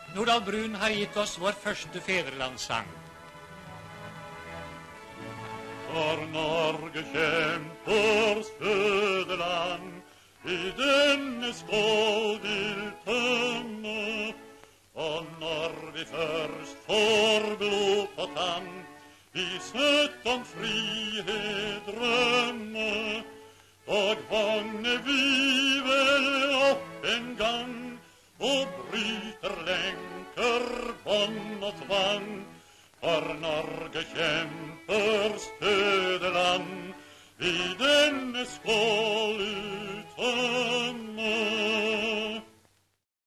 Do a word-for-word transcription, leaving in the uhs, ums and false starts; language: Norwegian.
Nordahl Brun har gitt oss vår første fedrelandssang. For Norge Kjæmpers Fødeland, i denne skål vil tømme. Og når vi først får blod på tann, vi søtt om frihet drømme. Og vågne vi vel opp en gang, og bryter lenker, bånd og tvang. For Norge Kjæmpers Fødeland, i denne skål utømme.